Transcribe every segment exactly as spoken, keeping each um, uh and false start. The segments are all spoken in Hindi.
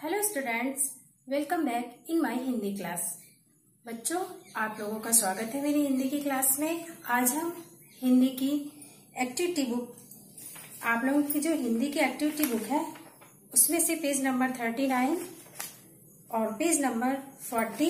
Hello students, welcome back in my Hindi class. बच्चों, आप लोगों का स्वागत है मेरी हिंदी की क्लास में। आज हम हिंदी की एक्टिविटी बुक, आप लोगों की जो हिंदी की एक्टिविटी बुक है उसमें से पेज नंबर थर्टी नाइन और पेज नंबर फोर्टी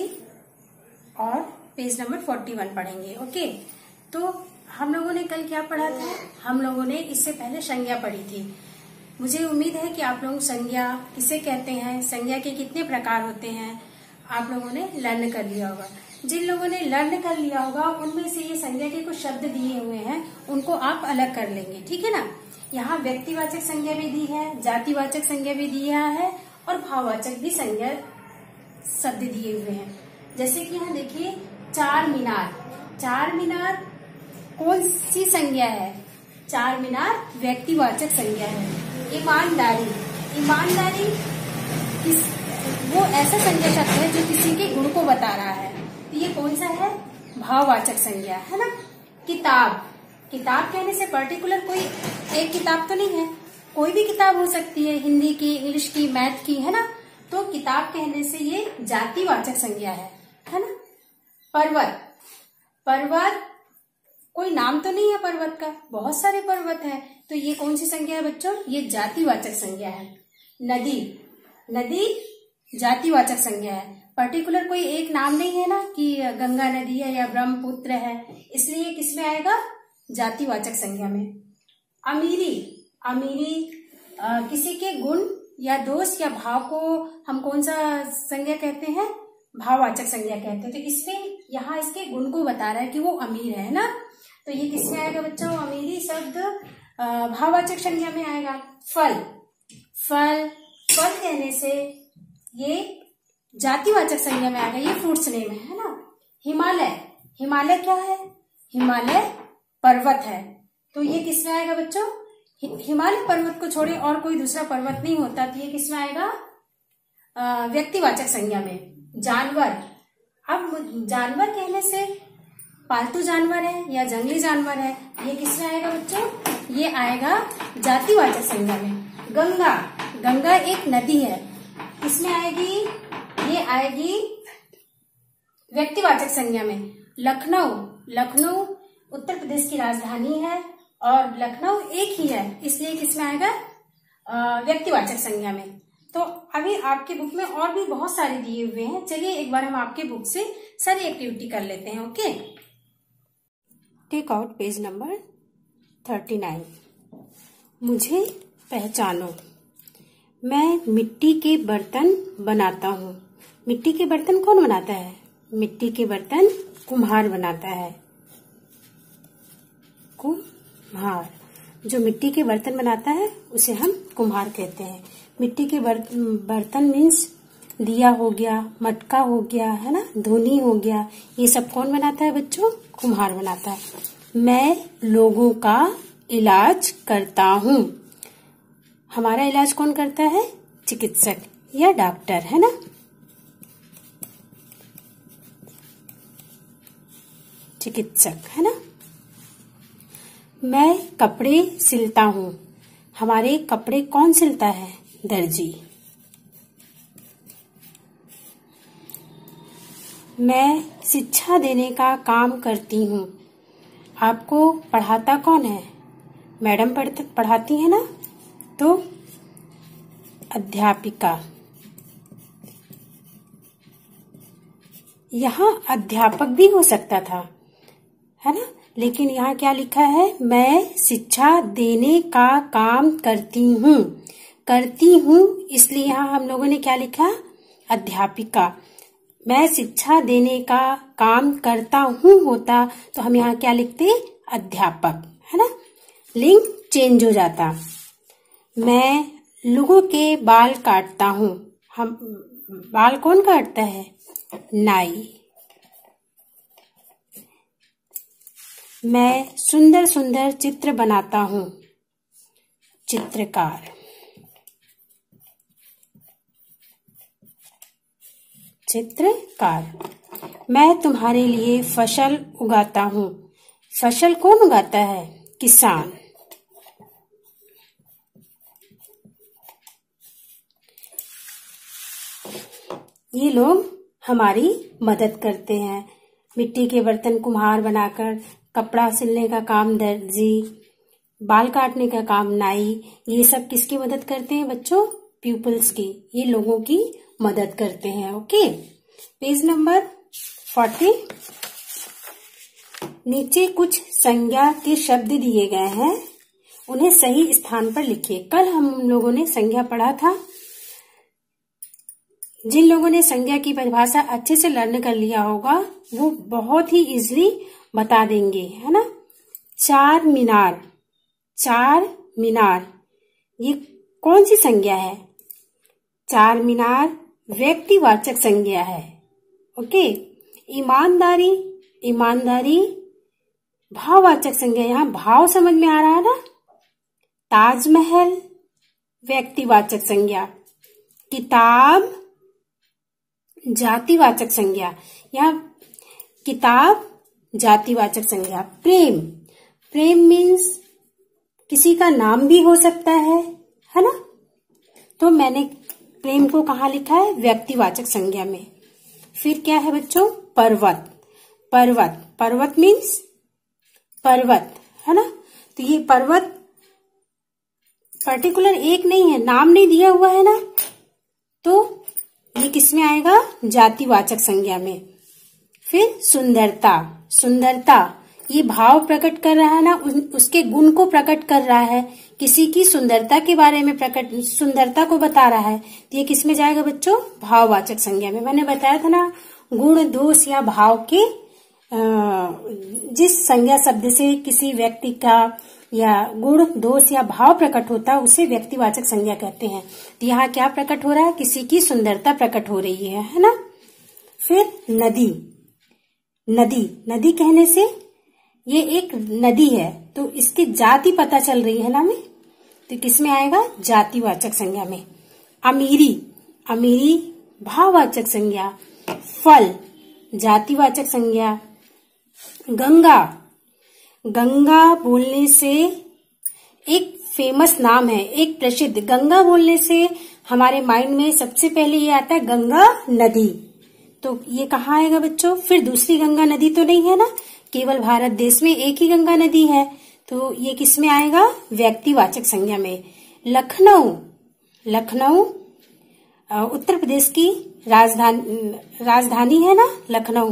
और पेज नंबर फोर्टी वन पढ़ेंगे। ओके, तो हम लोगों ने कल क्या पढ़ा था? हम लोगों ने इससे पहले संज्ञा पढ़ी थी। मुझे उम्मीद है कि आप लोग संज्ञा किसे कहते हैं, संज्ञा के कितने प्रकार होते हैं, आप लोगों ने लर्न कर लिया होगा। जिन लोगों ने लर्न कर लिया होगा उनमें से ये संज्ञा के कुछ शब्द दिए हुए हैं, उनको आप अलग कर लेंगे, ठीक है ना। यहाँ व्यक्तिवाचक संज्ञा भी दी है, जातिवाचक संज्ञा भी दिया है और भाववाचक भी संज्ञा शब्द दिए हुए हैं। जैसे कि यहाँ देखिए, चार मीनार। चार मीनार कौन सी संज्ञा है? चार मीनार व्यक्तिवाचक संज्ञा है। ईमानदारी, ईमानदारी किस वो ऐसा संज्ञा शब्द है जो किसी के गुण को बता रहा है, तो ये कौन सा है? भाववाचक संज्ञा है ना। किताब, किताब कहने से पर्टिकुलर कोई एक किताब तो नहीं है, कोई भी किताब हो सकती है, हिंदी की, इंग्लिश की, मैथ की, है ना। तो किताब कहने से ये जातिवाचक संज्ञा है, है ना। पर्वत, पर्वत कोई नाम तो नहीं है पर्वत का, बहुत सारे पर्वत हैं, तो ये कौन सी संज्ञा है बच्चों? ये जातिवाचक संज्ञा है। नदी, नदी जातिवाचक संज्ञा है, पर्टिकुलर कोई एक नाम नहीं है ना कि गंगा नदी है या ब्रह्मपुत्र है, इसलिए किस में आएगा? जातिवाचक संज्ञा में। अमीरी, अमीरी आ, किसी के गुण या दोष या भाव को हम कौन सा संज्ञा कहते हैं? भाववाचक संज्ञा कहते हैं। तो इसमें यहाँ इसके गुण को बता रहा है कि वो अमीर है ना, तो ये किसमें आएगा बच्चों? अमीरी शब्द भाववाचक संज्ञा में आएगा। फल, फल फल कहने से ये जातिवाचक संज्ञा में आएगा, ये फ्रूट्स नेम है, है ना। हिमालय, हिमालय क्या है? हिमालय पर्वत है, तो ये किसमें आएगा बच्चों? हिमालय पर्वत को छोड़े और कोई दूसरा पर्वत नहीं होता, तो ये किसमें आएगा? व्यक्तिवाचक संज्ञा में। जानवर, अब जानवर कहने से पालतू जानवर है या जंगली जानवर है, ये किसमें आएगा बच्चों? ये आएगा जातिवाचक संज्ञा में। गंगा, गंगा एक नदी है, किसमें आएगी? ये आएगी व्यक्तिवाचक संज्ञा में। लखनऊ, लखनऊ उत्तर प्रदेश की राजधानी है और लखनऊ एक ही है, इसलिए किसमें आएगा? व्यक्तिवाचक संज्ञा में। तो अभी आपके बुक में और भी बहुत सारे दिए हुए हैं, चलिए एक बार हम आपके बुक से सारी एक्टिविटी कर लेते हैं। Okay, take out page number thirty nine. मुझे पहचानो, मैं मिट्टी के बर्तन बनाता हूँ। मिट्टी के बर्तन कौन बनाता है? मिट्टी के बर्तन कुम्हार बनाता है। कुम्हार, जो मिट्टी के बर्तन बनाता है उसे हम कुम्हार कहते हैं। मिट्टी के बर्तन मीन्स दिया हो गया, मटका हो गया, है ना, धुनी हो गया, ये सब कौन बनाता है बच्चों? कुम्हार बनाता है। मैं लोगों का इलाज करता हूँ। हमारा इलाज कौन करता है? चिकित्सक या डॉक्टर, है ना। चिकित्सक, है ना। मैं कपड़े सिलता हूँ। हमारे कपड़े कौन सिलता है? दर्जी। मैं शिक्षा देने का काम करती हूँ। आपको पढ़ाता कौन है? मैडम पढ़ाती है ना, तो अध्यापिका। यहाँ अध्यापक भी हो सकता था, है ना, लेकिन यहाँ क्या लिखा है? मैं शिक्षा देने का काम करती हूँ। करती हूँ इसलिए यहाँ हम लोगों ने क्या लिखा? अध्यापिका। मैं शिक्षा देने का काम करता हूँ होता तो हम यहाँ क्या लिखते? अध्यापक, है ना। लिंग चेंज हो जाता। मैं लोगों के बाल काटता हूँ। हम बाल कौन काटता है? नाई। मैं सुंदर सुंदर चित्र बनाता हूँ। चित्रकार। चित्रकार। मैं तुम्हारे लिए फसल उगाता हूँ। फसल कौन उगाता है? किसान। ये लोग हमारी मदद करते हैं। मिट्टी के बर्तन कुम्हार बनाकर, कपड़ा सिलने का काम दर्जी, बाल काटने का काम नाई, ये सब किसकी मदद करते हैं बच्चों? पीपल्स की। ये लोगों की मदद करते हैं। Okay, page number forty. नीचे कुछ संज्ञा के शब्द दिए गए हैं, उन्हें सही स्थान पर लिखिए। कल हम लोगों ने संज्ञा पढ़ा था। जिन लोगों ने संज्ञा की परिभाषा अच्छे से लर्न कर लिया होगा वो बहुत ही इजीली बता देंगे, है ना। चार मीनार, चार मीनार ये कौन सी संज्ञा है? चार मीनार व्यक्तिवाचक संज्ञा है। ओके। ईमानदारी, ईमानदारी भाववाचक संज्ञा। यहां भाव समझ में आ रहा है ना। ताजमहल व्यक्तिवाचक संज्ञा। किताब जातिवाचक संज्ञा। यहाँ किताब जातिवाचक संज्ञा। प्रेम, प्रेम मीन्स किसी का नाम भी हो सकता है, है ना। तो मैंने प्रेम को कहाँ लिखा है? व्यक्तिवाचक संज्ञा में। फिर क्या है बच्चों? पर्वत, पर्वत, पर्वत मीन्स पर्वत, है ना। तो ये पर्वत पर्टिकुलर एक नहीं है, नाम नहीं दिया हुआ है ना, तो ये किसमें आएगा? जातिवाचक संज्ञा में। फिर सुंदरता, सुंदरता ये भाव प्रकट कर रहा है ना, उसके गुण को प्रकट कर रहा है, किसी की सुंदरता के बारे में प्रकट, सुंदरता को बता रहा है। तो ये किसमें जाएगा बच्चों? भाववाचक संज्ञा में। मैंने बताया था ना, गुण दोष या भाव के जिस संज्ञा शब्द से किसी व्यक्ति का या गुण दोष या भाव प्रकट होता है उसे व्यक्तिवाचक संज्ञा कहते हैं। तो यहाँ क्या प्रकट हो रहा है? किसी की सुंदरता प्रकट हो रही है, है ना। फिर नदी, नदी, नदी कहने से ये एक नदी है तो इसकी जाति पता चल रही है ना हमें, तो किसमें आएगा? जातिवाचक संज्ञा में। अमीरी, अमीरी भाववाचक संज्ञा। फल जातिवाचक संज्ञा। गंगा, गंगा बोलने से एक फेमस नाम है, एक प्रसिद्ध, गंगा बोलने से हमारे माइंड में सबसे पहले ये आता है गंगा नदी। तो ये कहाँ आएगा बच्चों? फिर दूसरी गंगा नदी तो नहीं है ना, केवल भारत देश में एक ही गंगा नदी है, तो ये किस में आएगा? व्यक्तिवाचक संज्ञा में। लखनऊ, लखनऊ उत्तर प्रदेश की राजधानी राजधानी है ना लखनऊ,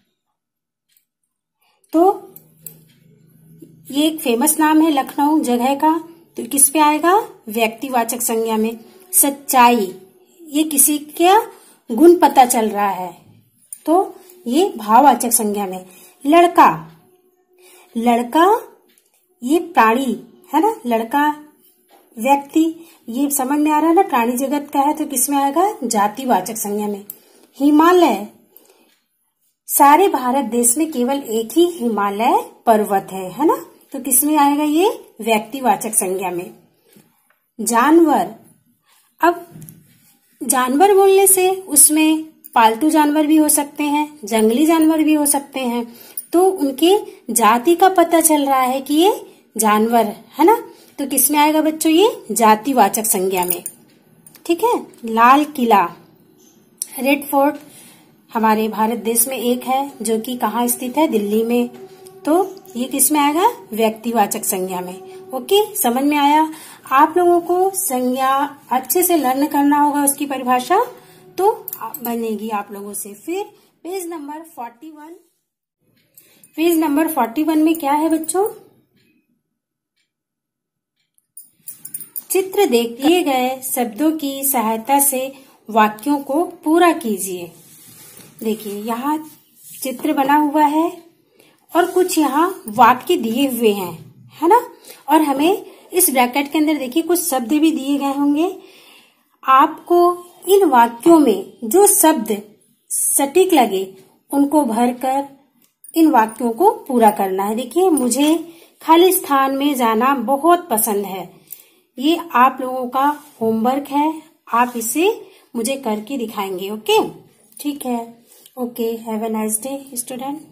तो ये एक फेमस नाम है लखनऊ जगह का, तो किस पे आएगा? व्यक्तिवाचक संज्ञा में। सच्चाई, ये किसी का गुण पता चल रहा है, तो ये भाववाचक संज्ञा में। लड़का, लड़का ये प्राणी है ना, लड़का व्यक्ति, ये समझ में आ रहा है ना, प्राणी जगत का है, तो किसमें आएगा? जातिवाचक संज्ञा में। हिमालय, सारे भारत देश में केवल एक ही हिमालय पर्वत है, है ना, तो किसमें आएगा? ये व्यक्तिवाचक संज्ञा में। जानवर, अब जानवर बोलने से उसमें पालतू जानवर भी हो सकते हैं, जंगली जानवर भी हो सकते हैं, तो उनके जाति का पता चल रहा है कि ये जानवर है ना, तो किसमें आएगा बच्चों? ये जातिवाचक संज्ञा में। ठीक है। लाल किला, रेड फोर्ट हमारे भारत देश में एक है जो कि कहाँ स्थित है? दिल्ली में, तो ये किसमें आएगा? व्यक्तिवाचक संज्ञा में। ओके, समझ में आया? आप लोगों को संज्ञा अच्छे से लर्न करना होगा, उसकी परिभाषा तो बनेगी आप लोगों से। फिर page number forty one, page number forty one में क्या है बच्चों? चित्र देख दिए गए शब्दों की सहायता से वाक्यों को पूरा कीजिए। देखिए यहाँ चित्र बना हुआ है और कुछ यहाँ वाक्य दिए हुए हैं, है ना, और हमें इस ब्रैकेट के अंदर देखिए कुछ शब्द भी दिए गए होंगे। आपको इन वाक्यों में जो शब्द सटीक लगे उनको भरकर इन वाक्यों को पूरा करना है। देखिए, मुझे खाली स्थान में जाना बहुत पसंद है, ये आप लोगों का होमवर्क है, आप इसे मुझे करके दिखाएंगे। ओके, ठीक है। Okay, have a nice day student.